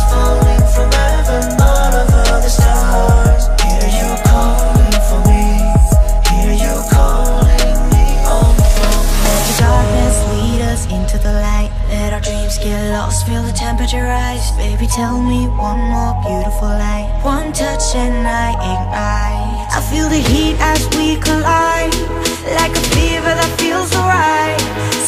falling from heaven, all over the stars. Hear you calling for me, hear you calling me on the phone. Let the darkness lead us into the light. Let our dreams get lost, feel the temperature rise. Baby, tell me one more beautiful night. One touch and I ignite. I feel the heat as we collide, like a fever that feels so right.